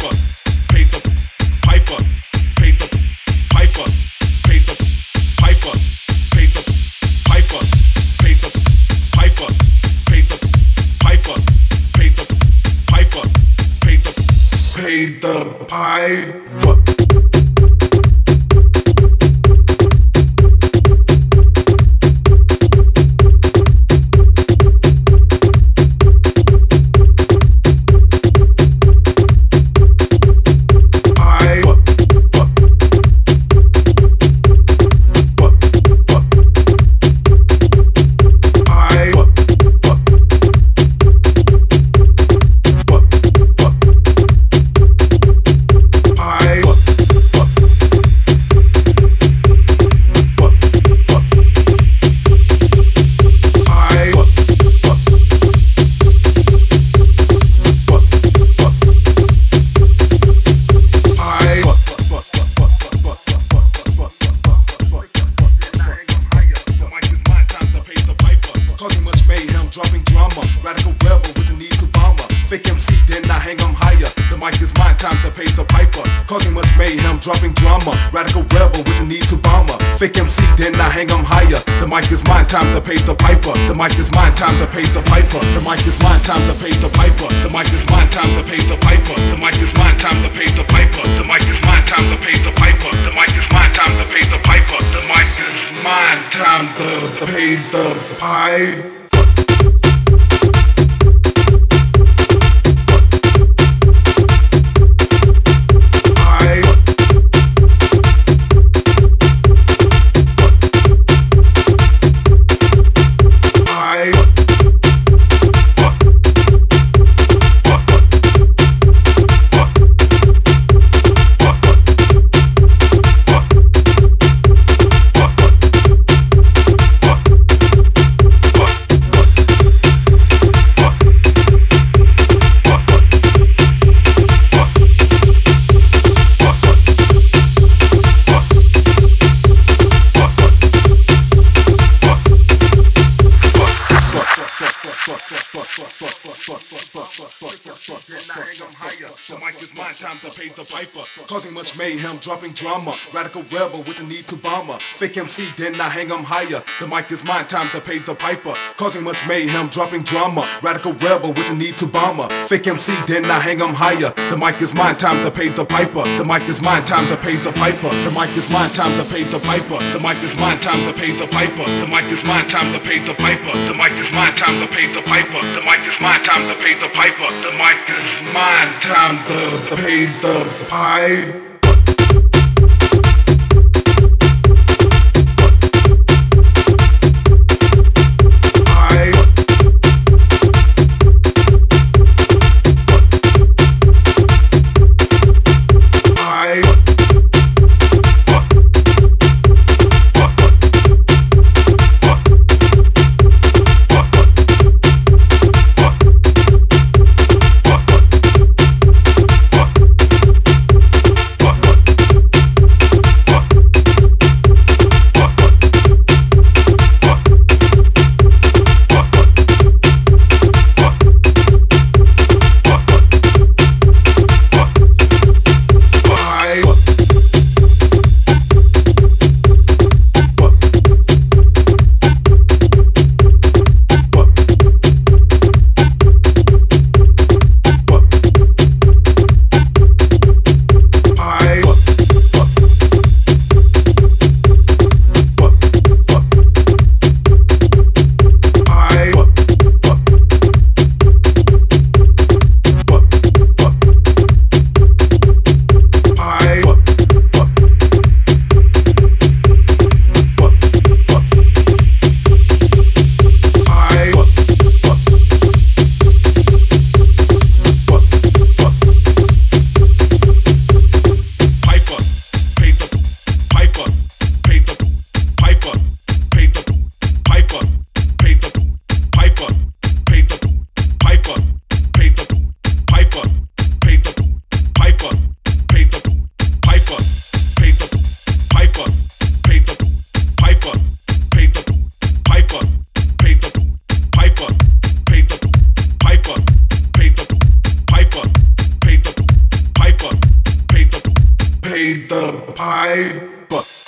Dropping drama, radical rebel with the need to bomb her. Fake MC, then I hang 'em higher. The mic is mine, time to pay the piper. Causing much mayhem, dropping drama, radical rebel with the need to bomb her. Fake MC, then I hang 'em higher. The mic is mine, time to pay the piper. The mic is mine, time to pay the piper. The mic is mine, time to pay the piper. The mic is mine, time to pay the piper. The mic is mine, time to pay the piper. The mic is mine, time to pay the piper. The mic is mine, time to pay the piper. The mic is mine, time to pay the piper. the piper.